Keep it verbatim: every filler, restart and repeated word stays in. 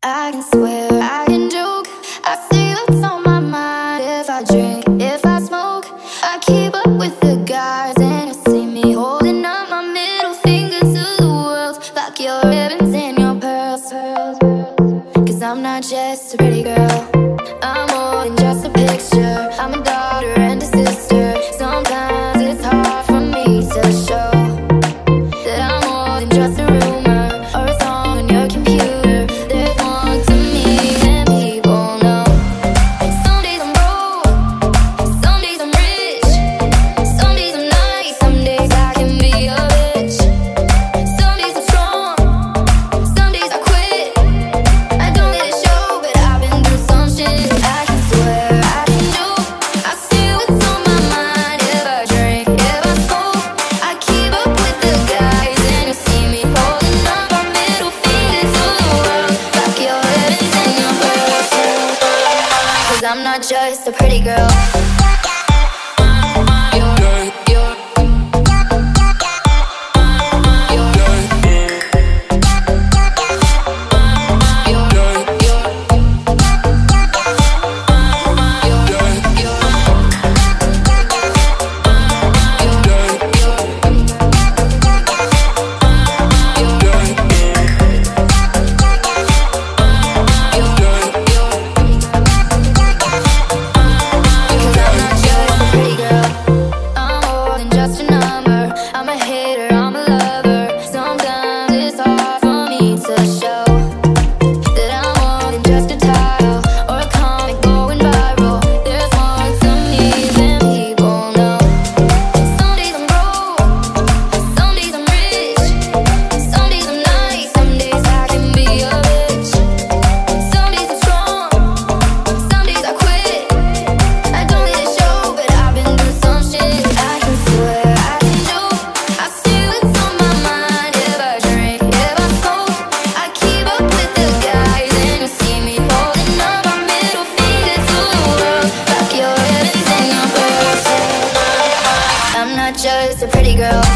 I can swear, I can joke. I see what's on my mind. If I drink, if I smoke, I keep up with the guys, and you see me holding up my middle finger to the world. Fuck your ribbons and your pearls, cause I'm not just a pretty girl. I'm more than just a picture. I'm a daughter and a sister. Sometimes it's hard for me to show that I'm more than just a rumor or a song on your computer. There's more to me than people know. Some days I'm broke, some days I'm rich, some days I'm nice, some days I can be a bitch. Some days I'm strong, some days I quit. I don't let it show, but I've been through some shit. I can swear, I can joke. I see what's on my mind. If I drink, if I smoke, I keep up with the guys, and you see me holding up our middle fingers to the world. Fuck your ribbons and your pearls, cause I'm not just a pretty girl. Just a number, I'm a hater, I'm a lover. Sometimes it's hard for me to show that I'm more than just a tile or a comic going viral. There's more to me than people know. Some days I'm broke, some days I'm rich, some days I'm nice, some days I can be a bitch. Some days I'm strong, some days I quit. I don't let it show, but I've been through some shit. I can swear, I can joke. I see what's on my mind. If I drink, if I smoke, I keep up with the guys, and you see me holding up my middle finger to the world. Fuck your ribbons and your pearls. I'm not just a pretty girl.